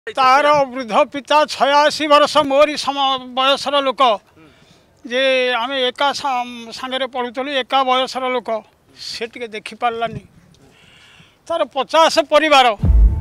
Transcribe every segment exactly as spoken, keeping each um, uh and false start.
तार वृद्ध पिता छयाशी वर्ष मोरी बयसर लोक जे आम एका सांगे पढ़ुलु एका बयसर लोक से टे देखिपारानी तार पचास परिवार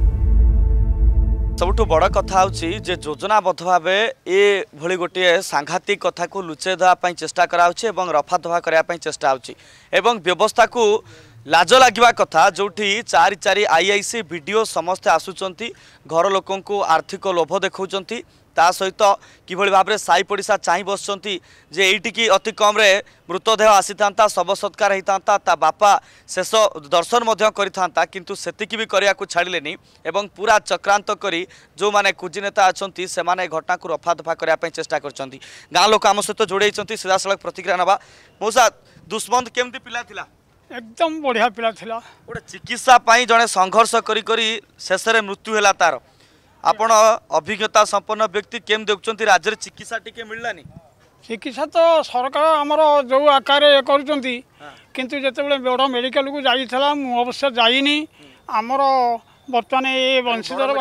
सबुठ बड़ कथा हूँ जे योजनाबद्ध भाव ये भली गोटे सांघातिक कथा को लुचे देवाई चेष्टा कराऊँच रफा दफा करने चेष्टा होची व्यवस्था को लाज लगे कथा जो चारि चारि आईआईसी वीडियो समस्ते आसुंच घर लोक आर्थिक लोभ देखा ता सहित किभली भाव साई पड़िशा चाह बसुंच जे एटिकी अति कम मृतदेह आसी था शव सत्कार होता ता बापा शेष दर्शन करता किंतु सेतिकी भी करने को छाड़िलेनी एवं पूरा चक्रांत करी जो माने कुजिनेता अच्छा से माने घटना को रफा दफा करने चेष्टा कर गाँ लोक आम सहित जोड़े सीधा सड़क प्रतिक्रिया नवा मौसा दुष्मंत केमती पिला थिला एकदम बढ़िया पिला थिला गोटे चिकित्सा जड़े संघर्ष करी करी शेष में मृत्यु है तार आपण अभिज्ञता संपन्न व्यक्ति केम देखुं राज्य चिकित्सा टिके मिललानी चिकित्सा तो सरकार आमर जो आकार करुँच किंतु जिते बड़ मेडिकल को जाइला मु अवश्य जाइनी आमर बर्तमान ये वंशीधर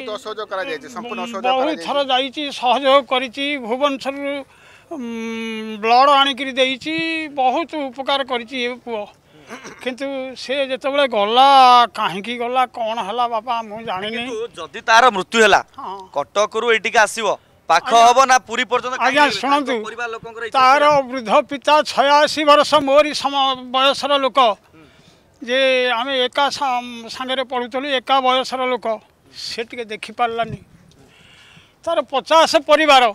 बहुत थर जाइए सहयोग कर भुवनेश्वर ब्लड आणिक बहुत उपकार कर पुओ किंतु से जिते गला कहीं गला कौन है बापा मुझे जानी जदि तार मृत्यु है कटक रू ये आसो पाख हम ना पूरी पर्यटन आज्ञा शुणु तार वृद्ध पिता छयाशी वर्ष मोरी बयसर लोक जे आम एका सांगे पढ़ुलु एका बयसर लोक से टे देखिपारानी तार पचास परिवार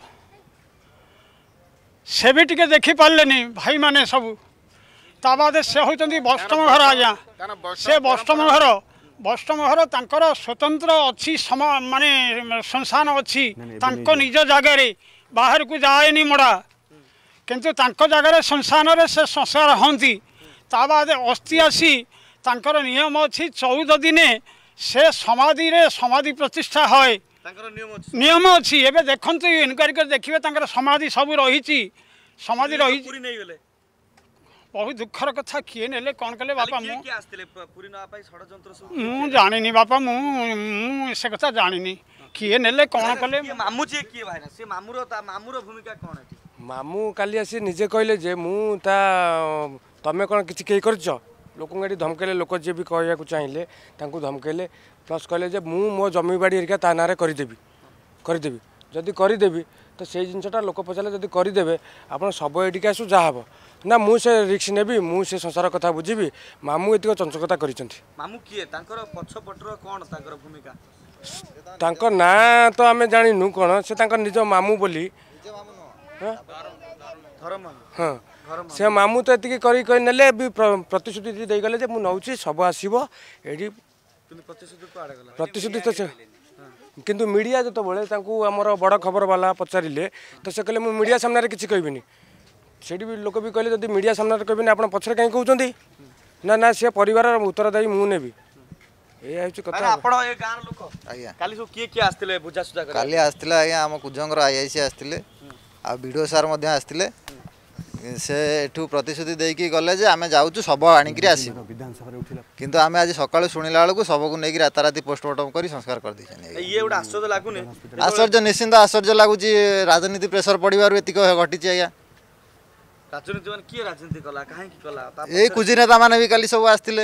से भी टे देखिपारे भाई माने सब ता बाद से होती बष्टम घर आज्ञा से बष्टम घर बष्टम घर तांकर स्वतंत्र अच्छी समा माने संस्थान अच्छी तांको निज जगार बाहर को जाएनी मड़ा किंतु तांको जगार संस्थान से संस्कार होती ता बाद अस्थि आसी तांकर नियम अच्छी चौदह दिने से समाधि रे समाधि प्रतिष्ठा है नियम अच्छी एवं देखते इनक्वारी कर देखिए समाधि सब रही समाधि रही बहुत दुखर कथा किए ने कौन कले बापा मु जानी बापा मु से कथा जानी किए ने कौन कले मामू जी किए भाई से मामूर मामूर भूमिका कौन है मामू काली आसी निजे कहले जे मु ता तमे कौन किछि के करछ लोक एटी धमकेले लोक जे भी कहया को चाहिए तांको धमकेले प्लस कहले जे मु मो जमी बाड़ी एरिका ता नारे करि देबी करि देबी जदि करि देबी तो से जिनटा लोक पचारे जदि करदेवे आप सब एटिके आसू जहाँ हम ना मु से रिक्स नेबी मु से संसार कथा बुझी मामू एतिक चंचकता करिसेंती मामू किए तांकर पछपटर कोन तांकर भूमिका तांकर ना तो आमे जानिनु कोन से तांकर निज मामू बोली हाँ से मामू तो एतिक करी करी नेले भी प्रतिश्रुति दे गले जे मु नउची सब आसीबो एडी प्रतिश्रुति तो किंतु मीडिया जो बड़े आमर बड़ खबर वाला पचारे तो से कहले मीडिया सामने किसी कहबिनी से भी लोक भी कहले जब मीडिया सामने कहबिनी आप पछरे कहीं कहते ना ना सी परिवार उत्तरदायी मु नेबी आईआईसी आसते आ वीडियो सार आसते से एठू प्रतिश्रुति देकी गले जे आमे जाऊँ सब आणिक आसबू किंतु आमे आज सकाळु शुणिला बेलू सब को लेकिन राताराति पोस्टमार्टम कर संस्कार कर आश्चर्य निश्चिंत आश्चर्य लगुच राजनीति प्रेसर पड़ार एतिक घटी आज्ञा यही कुजी नेता मैंने भी कल सब आसते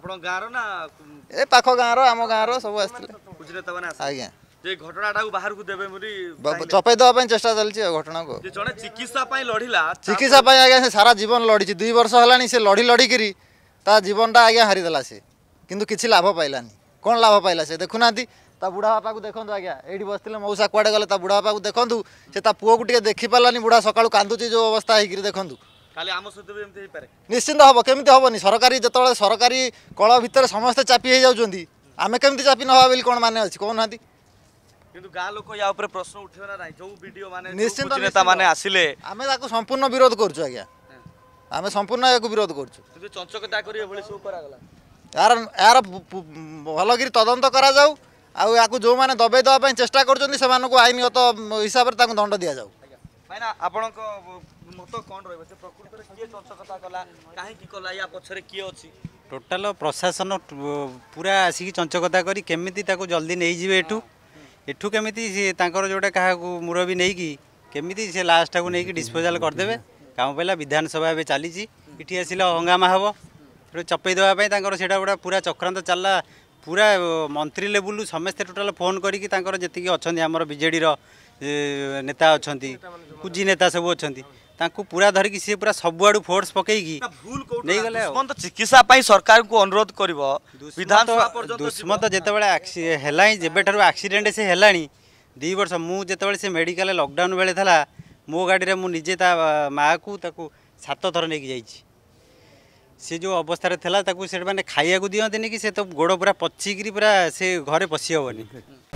ए पाख गाँव आम गाँव सब आसते आज्ञा घटना बाहर को देबे मुरी चपे देवा चेष्टा चलती घटना को जड़े चिकित्सा लड़िला चिकित्सा आज्ञा सारा जीवन लड़ी दुई वर्ष है से लड़ी लड़िकी ता जीवनटा आज्ञा हारीदेला से किंतु किसी लाभ पाइलानी कौन लाभ पाइला से देखुना ता बुढ़ा बापा को देखो आज्ञा ये बसते मौसा कुआड़े गले बुढ़ा बापा को देखूँ से पुओ को देखी पारानी बुढ़ा सकाळु कांदुची जो अवस्था है देखूँ निश्चिंत हम केमी हेनी सरकारी जो सरकारी कल भितर समस्ते चापी हो जाती आम केमी चापी नवा बोली कौन माने अच्छी कहना किंतु गाँ लोक या ऊपर प्रश्न उठे ना जो वीडियो माने निश्चित नेता माने आसिले आमे ताको संपूर्ण विरोध करछु आज्ञा आमे संपूर्ण याको विरोध करछु किंतु चंचकता करी एभली सब करा गला यार यार भलगिरी तदंत करा जाऊ आ याको जो माने दबे दवा पई चेष्टा करछन्ती सेमानको आईनगत हिसाब रे ताको दंड दिया जाऊ भाईना आपनको मत कोन रहबे से प्रकृति रे किए चंचकता कला काहे की कला या पछरे किए अछि टोटाल प्रशासन पूरा आसिक चंचकता करी केमिति ताको जल्दी नहीं जिवे एठू एठू केमिति से तांकर जोटा क्या मुरबी नहीं कि केमिति से लास्ट को नहीं डिस्पोजाल करदे काम पहला विधानसभा ए चली इटी आसिले हंगामा हम चपई देवाई से गोटा पूरा चक्रांत चलला पूरा मंत्री लेवल समस्ते टोटाल फोन करके जी अच्छा आमर बीजेडी नेता अच्छा कुजी नेता सब अच्छा पूरा धरिकी सी पूरा सबुआड़ू फोर्स पकईकी नहीं गले दुष्मंत चिकित्सा पाई सरकार को अनुरोध करिवो विधानसभा पर्यंत दुष्मंत जिते है जब एक्सीडेंट से है दी वर्ष मुझे से मेडिकल लॉकडाउन बेले था मो गाड़ी में मुझे माँ को ताकू सात थर नहीं जाइए सी जो अवस्था था से मैंने खाया दिखती कि से तो गोड़ पूरा पचिकी पूरा से घरे पशि हेनी